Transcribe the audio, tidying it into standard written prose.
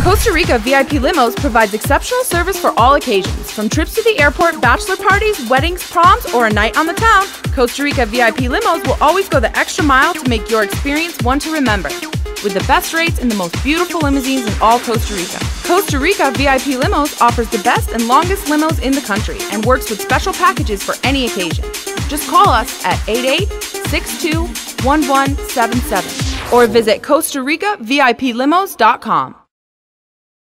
Costa Rica VIP Limos provides exceptional service for all occasions. From trips to the airport, bachelor parties, weddings, proms, or a night on the town, Costa Rica VIP Limos will always go the extra mile to make your experience one to remember. With the best rates and the most beautiful limousines in all Costa Rica. Costa Rica VIP Limos offers the best and longest limos in the country and works with special packages for any occasion. Just call us at 88-62-1177 or visit CostaRicaVIPLimos.com.